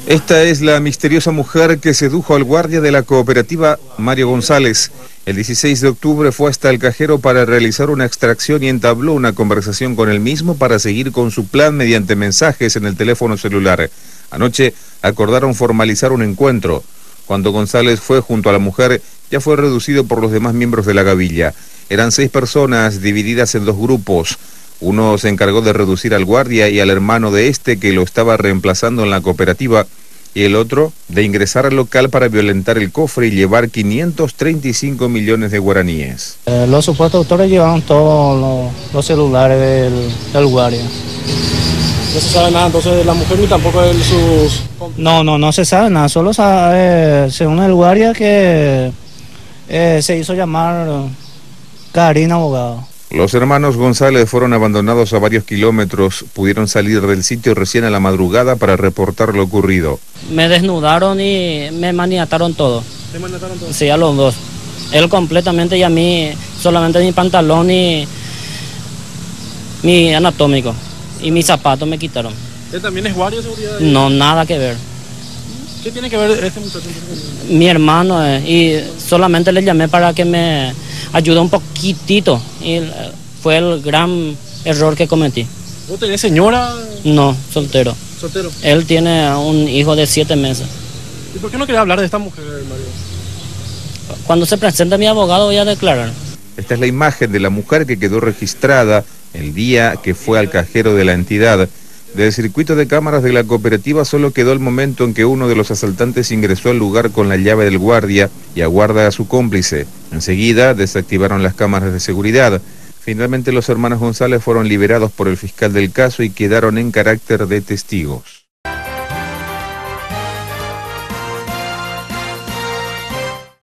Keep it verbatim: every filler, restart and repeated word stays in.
Esta es la misteriosa mujer que sedujo al guardia de la cooperativa Mario González. El dieciséis de octubre fue hasta el cajero para realizar una extracción y entabló una conversación con él mismo para seguir con su plan mediante mensajes en el teléfono celular. Anoche acordaron formalizar un encuentro. Cuando González fue junto a la mujer, ya fue reducido por los demás miembros de la gavilla. Eran seis personas divididas en dos grupos. Uno se encargó de reducir al guardia y al hermano de este que lo estaba reemplazando en la cooperativa, y el otro de ingresar al local para violentar el cofre y llevar quinientos treinta y cinco millones de guaraníes. Eh, los supuestos autores llevaron todos los, los celulares del, del guardia. ¿No se sabe nada entonces de la mujer ni tampoco de sus...? No, no, no se sabe nada, solo sabe, eh, según el guardia, que eh, se hizo llamar Karina Abogado. Los hermanos González fueron abandonados a varios kilómetros, pudieron salir del sitio recién a la madrugada para reportar lo ocurrido. Me desnudaron y me maniataron todo. ¿Te maniataron todo? Sí, a los dos. Él completamente y a mí solamente mi pantalón y mi anatómico. Y mis zapatos me quitaron. ¿Él también es guardia de seguridad? No, nada que ver. ¿Qué tiene que ver este muchacho? Mi hermano es, y solamente le llamé para que me ayude un poquitito. Y fue el gran error que cometí. ¿Vos tenés señora? No, soltero. ¿Soltero? Él tiene un hijo de siete meses. ¿Y por qué no querés hablar de esta mujer, Mario? Cuando se presente mi abogado voy a declarar. Esta es la imagen de la mujer que quedó registrada el día que fue al cajero de la entidad. Del circuito de cámaras de la cooperativa solo quedó el momento en que uno de los asaltantes ingresó al lugar con la llave del guardia y aguarda a su cómplice. Enseguida desactivaron las cámaras de seguridad. Finalmente los hermanos González fueron liberados por el fiscal del caso y quedaron en carácter de testigos.